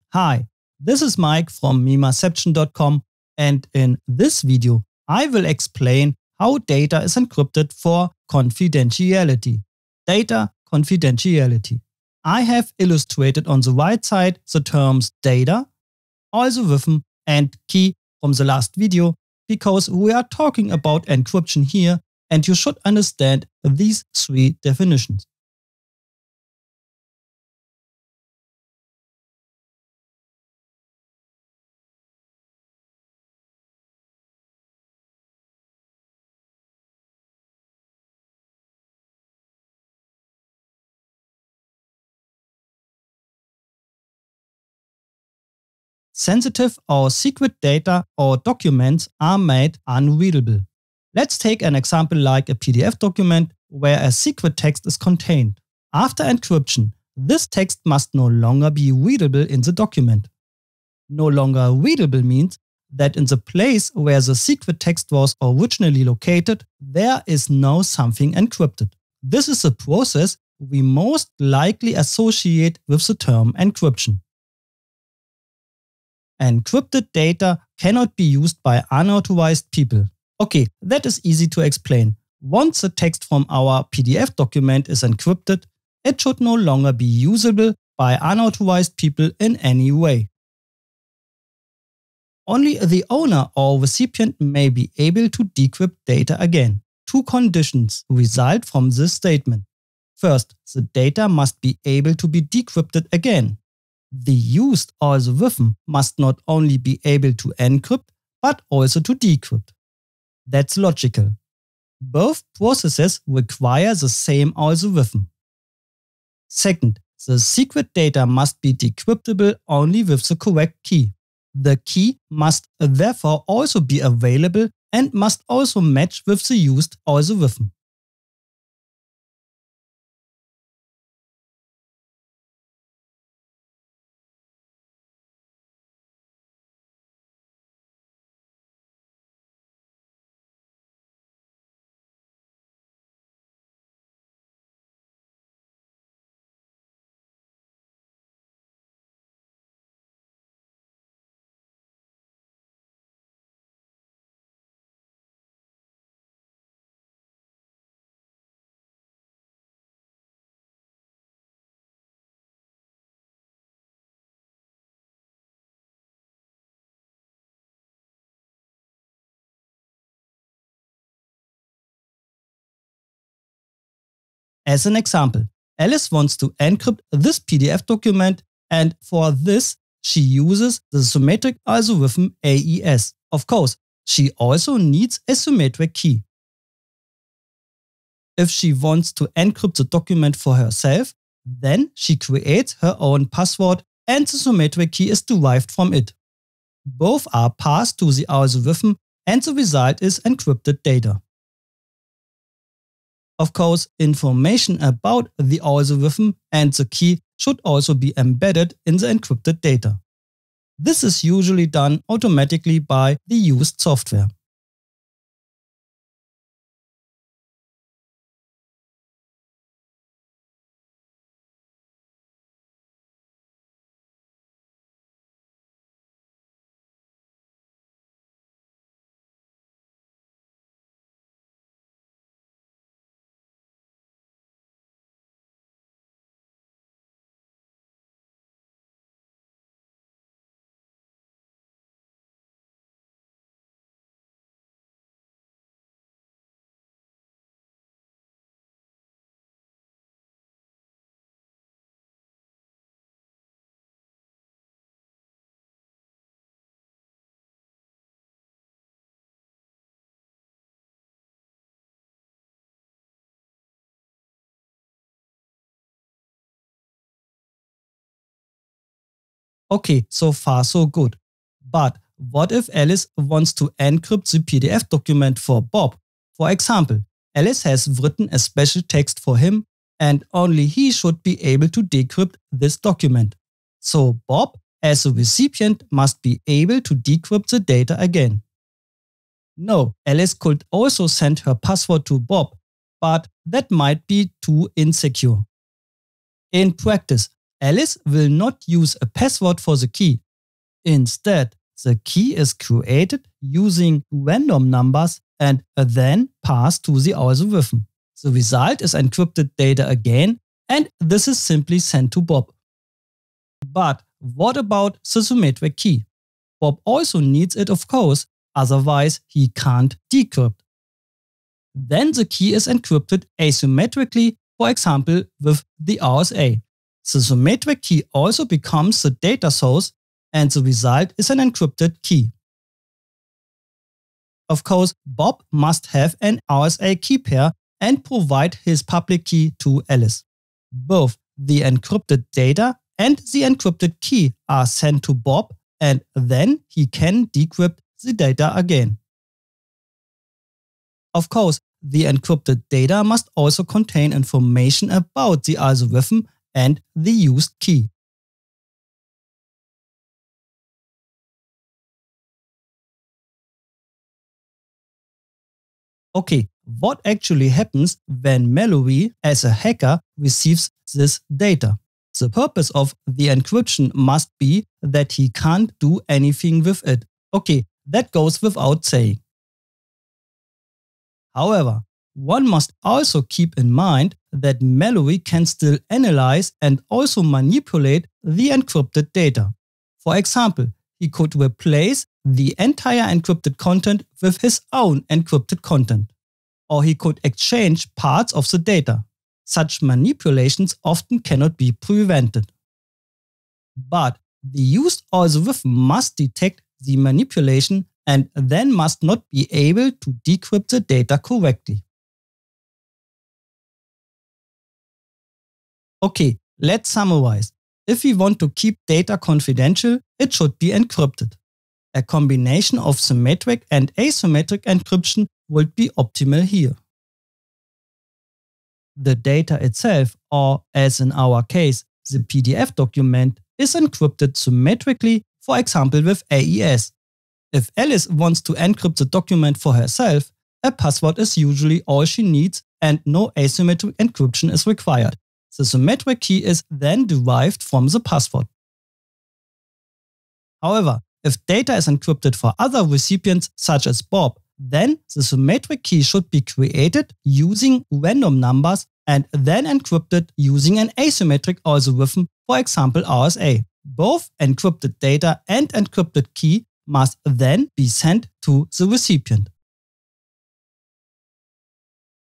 Hi, this is Mike from mimaception.com, and in this video I will explain how data is encrypted for confidentiality. Data confidentiality. I have illustrated on the right side the terms data, algorithm and key from the last video because we are talking about encryption here and you should understand these three definitions. Sensitive or secret data or documents are made unreadable. Let's take an example like a PDF document where a secret text is contained. After encryption, this text must no longer be readable in the document. No longer readable means that in the place where the secret text was originally located, there is now something encrypted. This is a process we most likely associate with the term encryption. Encrypted data cannot be used by unauthorized people. Okay, that is easy to explain. Once the text from our PDF document is encrypted, it should no longer be usable by unauthorized people in any way. Only the owner or recipient may be able to decrypt data again. Two conditions result from this statement. First, the data must be able to be decrypted again. The used algorithm must not only be able to encrypt, but also to decrypt. That's logical. Both processes require the same algorithm. Second, the secret data must be decryptable only with the correct key. The key must therefore also be available and must also match with the used algorithm. As an example, Alice wants to encrypt this PDF document, and for this she uses the symmetric algorithm AES. Of course, she also needs a symmetric key. If she wants to encrypt the document for herself, then she creates her own password and the symmetric key is derived from it. Both are passed to the algorithm and the result is encrypted data. Of course, information about the algorithm and the key should also be embedded in the encrypted data. This is usually done automatically by the used software. Okay, so far so good. But what if Alice wants to encrypt the PDF document for Bob? For example, Alice has written a special text for him and only he should be able to decrypt this document. So Bob, as a recipient, must be able to decrypt the data again. No, Alice could also send her password to Bob, but that might be too insecure. In practice, Alice will not use a password for the key. Instead, the key is created using random numbers and then passed to the algorithm. The result is encrypted data again, and this is simply sent to Bob. But what about the symmetric key? Bob also needs it, of course, otherwise he can't decrypt. Then the key is encrypted asymmetrically, for example with the RSA. The symmetric key also becomes the data source, and the result is an encrypted key. Of course, Bob must have an RSA key pair and provide his public key to Alice. Both the encrypted data and the encrypted key are sent to Bob, and then he can decrypt the data again. Of course, the encrypted data must also contain information about the algorithm and the used key. Okay, what actually happens when Mallory, as a hacker, receives this data? The purpose of the encryption must be that he can't do anything with it. Okay, that goes without saying. However, one must also keep in mind that Mallory can still analyze and also manipulate the encrypted data. For example, he could replace the entire encrypted content with his own encrypted content. Or he could exchange parts of the data. Such manipulations often cannot be prevented. But the used algorithm must detect the manipulation and then must not be able to decrypt the data correctly. Okay, let's summarize. If we want to keep data confidential, it should be encrypted. A combination of symmetric and asymmetric encryption would be optimal here. The data itself, or as in our case, the PDF document, is encrypted symmetrically, for example with AES. If Alice wants to encrypt the document for herself, a password is usually all she needs and no asymmetric encryption is required. The symmetric key is then derived from the password. However, if data is encrypted for other recipients such as Bob, then the symmetric key should be created using random numbers and then encrypted using an asymmetric algorithm, for example RSA. Both encrypted data and encrypted key must then be sent to the recipient.